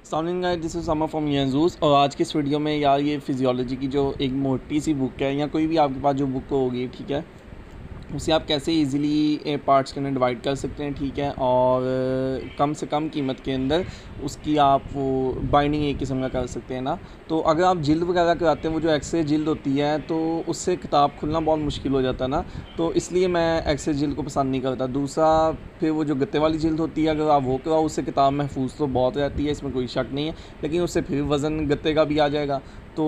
अस्सलाम guys, this is Samar from यूज़। और आज की इस वीडियो में यार ये फिजियोलॉजी की जो एक मोटी सी बुक है या कोई भी आपके पास जो बुक होगी, ठीक है, उसे आप कैसे इजीली पार्ट्स के अंदर डिवाइड कर सकते हैं, ठीक है, और कम से कम कीमत के अंदर उसकी आप वो बाइंडिंग एक किस्म का कर सकते हैं ना। तो अगर आप जिल्द वगैरह कराते हैं, वो जो एक्सरे जिल्द होती है, तो उससे किताब खुलना बहुत मुश्किल हो जाता है ना। तो इसलिए मैं एक्सरे जिल्द को पसंद नहीं करता। दूसरा, फिर वो जो गत्ते वाली जिल्द होती है, अगर आप वो कराओ, उससे किताब महफूज तो बहुत रहती है, इसमें कोई शक नहीं है, लेकिन उससे फिर वज़न गत्ते का भी आ जाएगा। तो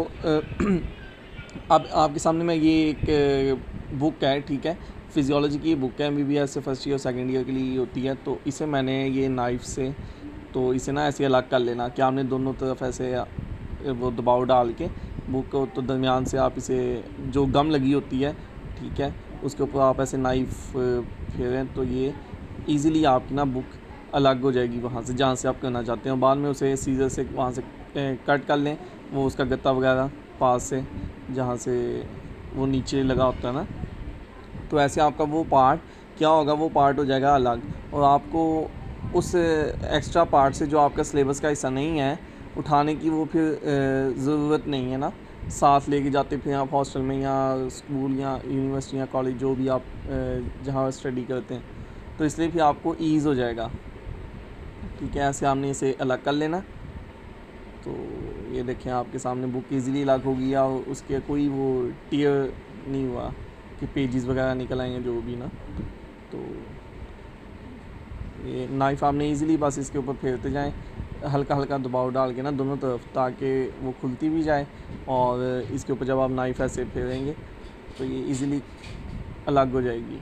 अब आपके सामने मैं ये एक बुक है, ठीक है, फिजियोलॉजी की बुक है, एमबीबीएस से फर्स्ट ईयर सेकंड ईयर के लिए होती है। तो इसे मैंने ये नाइफ़ से, तो इसे ना ऐसे अलग कर लेना कि आपने दोनों तरफ ऐसे वो दबाव डाल के बुक को, तो दरमियान से आप इसे जो गम लगी होती है, ठीक है, उसके ऊपर आप ऐसे नाइफ़ फेरें तो ये ईज़िली आपकी ना बुक अलग हो जाएगी वहाँ से जहाँ से आप करना चाहते हैं। बाद में उसे सीज़र से वहाँ से कट कर लें, वो उसका गत्ता वगैरह पास से जहाँ से वो नीचे लगा होता है ना, तो ऐसे आपका वो पार्ट क्या होगा, वो पार्ट हो जाएगा अलग। और आपको उस एक्स्ट्रा पार्ट से जो आपका सिलेबस का हिस्सा नहीं है उठाने की, वो फिर ज़रूरत नहीं है ना, साथ लेके जाते फिर आप हॉस्टल में या स्कूल या यूनिवर्सिटी या कॉलेज जो भी आप जहाँ स्टडी करते हैं, तो इसलिए फिर आपको ईज़ हो जाएगा, ठीक है। ऐसे आपने इसे अलग कर लेना। तो ये देखें आपके सामने बुक इजीली अलग होगी, या उसके कोई वो टीयर नहीं हुआ कि पेजेस वगैरह निकल आएंगे जो भी ना। तो ये नाइफ़ आपने इजीली बस इसके ऊपर फेरते जाएं, हल्का हल्का दबाव डाल के ना दोनों तरफ, ताकि वो खुलती भी जाए। और इसके ऊपर जब आप नाइफ़ ऐसे फेरेंगे तो ये इजीली अलग हो जाएगी।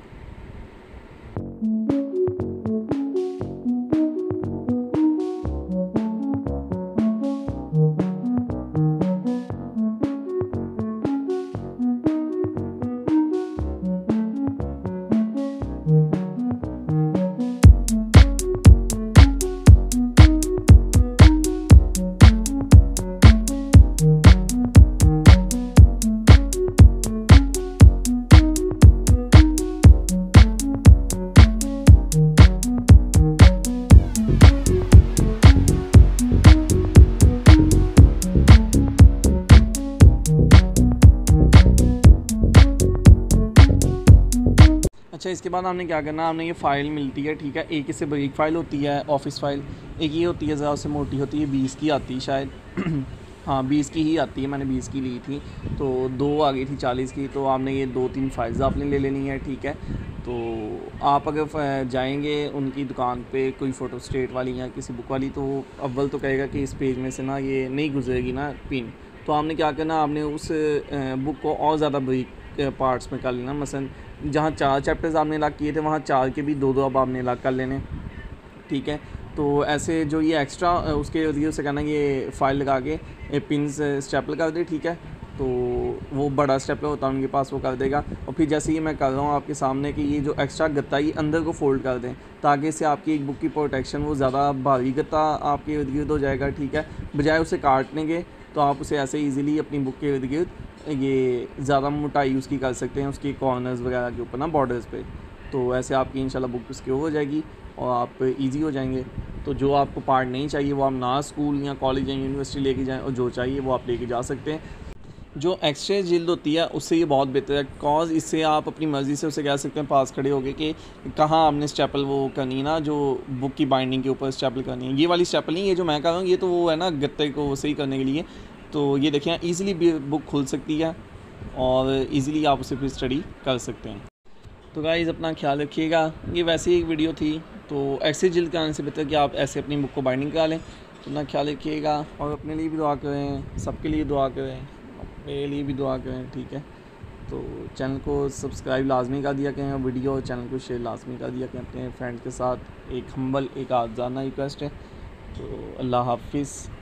अच्छा, इसके बाद आपने क्या करना, आपने ये फ़ाइल मिलती है, ठीक है, एक इससे बड़ी फ़ाइल होती है ऑफिस फ़ाइल, एक ये होती है ज़रा उससे मोटी होती है, 20 की आती है शायद हाँ 20 की ही आती है, मैंने 20 की ली थी, तो 2 आ गई थी 40 की। तो आपने ये 2-3 फाइल्स आपने ले लेनी है, ठीक है। तो आप अगर जाएंगे उनकी दुकान पे कोई फ़ोटो स्टेट वाली या किसी बुक वाली, तो अव्वल तो कहेगा कि इस पेज में से ना ये नहीं गुजरेगी ना पिन। तो आपने क्या करना, आपने उस बुक को और ज़्यादा बारीक पार्ट्स में कर लेना। मसलन जहाँ 4 चैप्टर्स आपने अलग किए थे, वहाँ 4 के भी 2-2 अब आपने अलग कर लेने, ठीक है। तो ऐसे जो ये एक्स्ट्रा उसके लिए से कहना, ये फ़ाइल लगा के पिन स्टेपल कर दे, ठीक है। तो वो बड़ा स्टेपलर होता है उनके पास, वो कर देगा। और फिर जैसे ही मैं कर रहा हूँ आपके सामने कि ये जो एक्स्ट्रा गत्ता ये अंदर को फोल्ड कर दें, ताकि इससे आपकी एक बुक की प्रोटेक्शन, वो ज़्यादा भारी गत्ता आपके इर्द गिर्द हो जाएगा, ठीक है। बजाय उसे काटने के, तो आप उसे ऐसे ईज़िली अपनी बुक के इर्द गिर्द ये ज़्यादा मोटाई उसकी कर सकते हैं, उसके कॉर्नर्स वगैरह के ऊपर ना, बॉर्डर्स पे। तो ऐसे आपकी इंशाल्लाह बुक सिक्योर हो जाएगी और आप इजी हो जाएंगे। तो जो आपको पार्ट नहीं चाहिए वो आप ना स्कूल या कॉलेज या यूनिवर्सिटी लेके जाएं, और जो चाहिए वो आप लेके जा सकते हैं। जो एक्सचेंज जिल्द होती है उससे ये बहुत बेहतर है, कॉज इससे आप अपनी मर्ज़ी से उसे कह सकते हैं पास खड़े हो गए कि कहाँ आपने स्टेपल वो करनी है ना, जो बुक की बाइंडिंग के ऊपर स्टेपल करनी है। ये वाली स्टेपल नहीं, ये जो मैं कर रहा हूँ ये तो वो है ना गत्ते को सही करने के लिए। तो ये देखें ईज़िली बुक खुल सकती है और ईज़िली आप उसे फिर स्टडी कर सकते हैं। तो गाइज़ अपना ख्याल रखिएगा। ये वैसे ही एक वीडियो थी, तो ऐसे जिल्द कराने से बेहतर कि आप ऐसे अपनी बुक को बाइंडिंग करा लें। तो अपना ख्याल रखिएगा और अपने लिए भी दुआ करें, सबके लिए दुआ करें, मेरे लिए भी दुआ करें, ठीक है। तो चैनल को सब्सक्राइब लाजमी कर दिया करें और वीडियो और चैनल को शेयर लाजमी कर दिया करें अपने फ्रेंड के साथ। एक हम्बल, एक आजाना रिक्वेस्ट है। तो अल्लाह हाफिज़।